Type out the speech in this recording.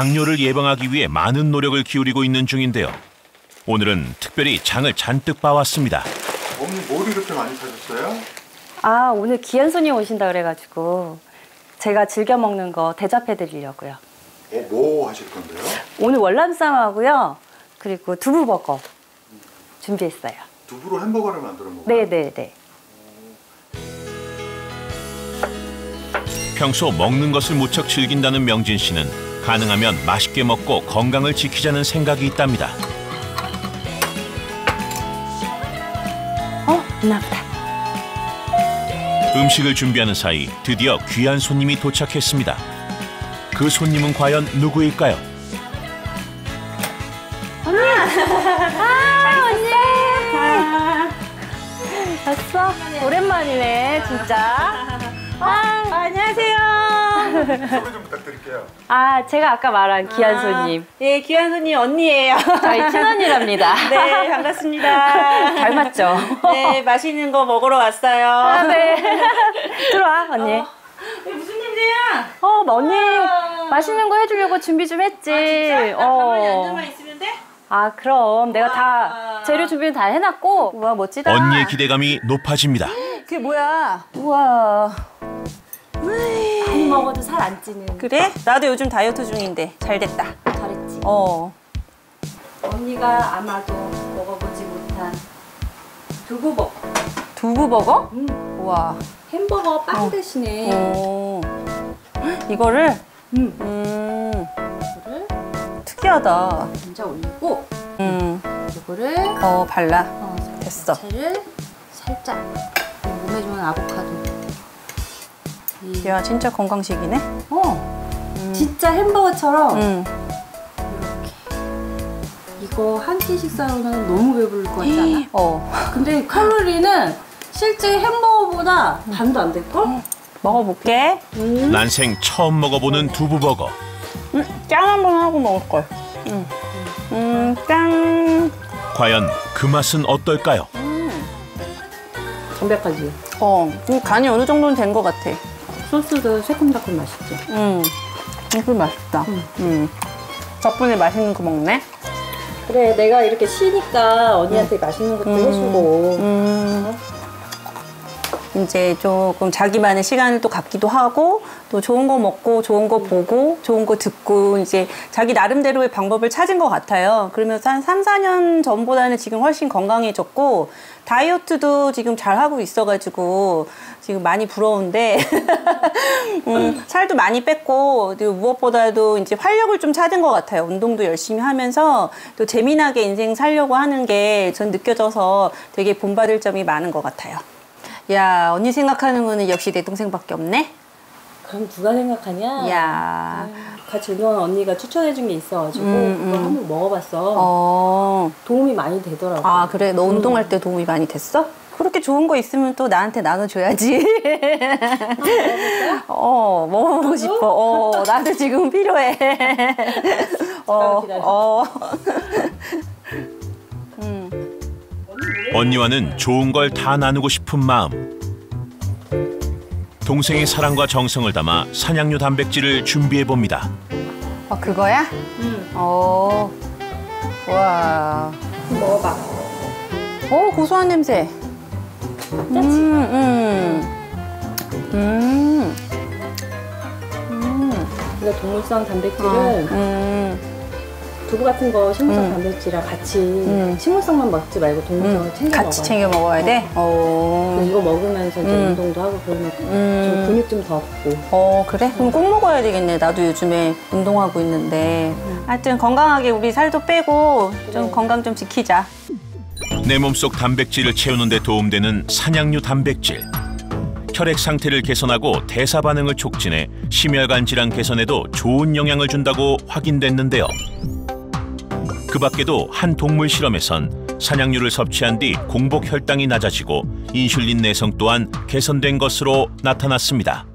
당뇨를 예방하기 위해 많은 노력을 기울이고 있는 중인데요. 오늘은 특별히 장을 잔뜩 봐왔습니다. 어머니 뭘 이렇게 많이 사셨어요? 아, 오늘 귀한 손님 오신다 그래가지고 제가 즐겨 먹는 거 대접해 드리려고요. 뭐 하실 건데요? 오늘 월남쌈하고요. 그리고 두부버거 준비했어요. 두부로 햄버거를 만들어 먹어요? 네네네. 평소 먹는 것을 무척 즐긴다는 명진 씨는 가능하면 맛있게 먹고 건강을 지키자는 생각이 있답니다. 나보다. 음식을 준비하는 사이 드디어 귀한 손님이 도착했습니다. 그 손님은 과연 누구일까요? 언니! 왔어? 오랜만이네, 진짜. 안녕하세요. 소개 좀 부탁드릴게요. 아, 제가 아까 말한 귀한 손님. 네, 귀한 손님 언니예요. 저희 친언니랍니다. 네, 반갑습니다. 닮았죠? 네, 맛있는 거 먹으러 왔어요. 아, 네. 들어와, 언니. 무슨 일이야? 언니 맛있는 거 해주려고 준비 좀 했지. 진짜? 나 가만히 앉아만 있으면 돼? 아, 그럼 내가 다 재료 준비는 다 해놨고. 우와, 멋지다. 언니의 기대감이 높아집니다. 그게 뭐야? 우와. 많이 먹어도 살 안 찌는. 그래? 나도 요즘 다이어트 중인데 잘 됐다. 잘했지. 언니가 아마도 먹어보지 못한 두부버거. 두부버거? 우와. 햄버거 빵 대신에 이거를? 이거를 특이하다. 먼저 올리고 이거를 발라. 됐어. 야채를 살짝 몸에 좋은 아보카도. 야, 진짜 건강식이네. 진짜 햄버거처럼 응. 이거 한 끼 식사로는 너무 배부를 것 같지 않아? 근데 칼로리는 실제 햄버거보다 반도 안 될걸? 먹어볼게. 난생 처음 먹어보는 두부버거. 짠 한번 하고 먹을걸. 짠. 과연 그 맛은 어떨까요? 담백하지? 간이 어느 정도는 된 것 같아. 소스도 새콤달콤 맛있지? 이거 맛있다. 덕분에 맛있는 거 먹네. 그래, 내가 이렇게 쉬니까 언니한테 맛있는 것도 해주고. 이제 조금 자기만의 시간을 또 갖기도 하고 또 좋은 거 먹고 좋은 거 보고 좋은 거 듣고 이제 자기 나름대로의 방법을 찾은 것 같아요. 그러면서 한 3, 4년 전보다는 지금 훨씬 건강해졌고 다이어트도 지금 잘하고 있어가지고 지금 많이 부러운데 살도 많이 뺐고 그리고 무엇보다도 이제 활력을 좀 찾은 것 같아요. 운동도 열심히 하면서 또 재미나게 인생 살려고 하는 게 전 느껴져서 되게 본받을 점이 많은 것 같아요. 야, 언니 생각하는 거는 역시 내 동생밖에 없네? 그럼 누가 생각하냐? 야. 같이 운동한 언니가 추천해준 게 있어가지고 그걸 한번 먹어봤어. 도움이 많이 되더라고. 아, 그래? 너 운동할 때 도움이 많이 됐어? 그렇게 좋은 거 있으면 또 나한테 나눠줘야지. 먹어보고 싶어. 나도 지금 필요해. 언니와는 좋은 걸 다 나누고 싶은 마음. 동생의 사랑과 정성을 담아 산양류 단백질을 준비해봅니다. 그거야? 와. 먹어봐. 고소한 냄새. 근데 동물성 단백질은 두부 같은 거 식물성 단백질이랑 같이 식물성만 먹지 말고 동물성을 챙겨 먹어야 같이 챙겨 먹어야 돼? 이거 먹으면서 이제 운동도 하고 그러면 좀 근육 좀 더 붙고. 그래? 그럼 꼭 먹어야 되겠네. 나도 요즘에 운동하고 있는데. 하여튼 건강하게 우리 살도 빼고 좀 건강 좀 지키자. 내 몸속 단백질을 채우는 데 도움되는 산양류 단백질. 혈액 상태를 개선하고 대사 반응을 촉진해 심혈관 질환 개선에도 좋은 영향을 준다고 확인됐는데요. 그 밖에도 한 동물 실험에선 산양류를 섭취한 뒤 공복 혈당이 낮아지고 인슐린 내성 또한 개선된 것으로 나타났습니다.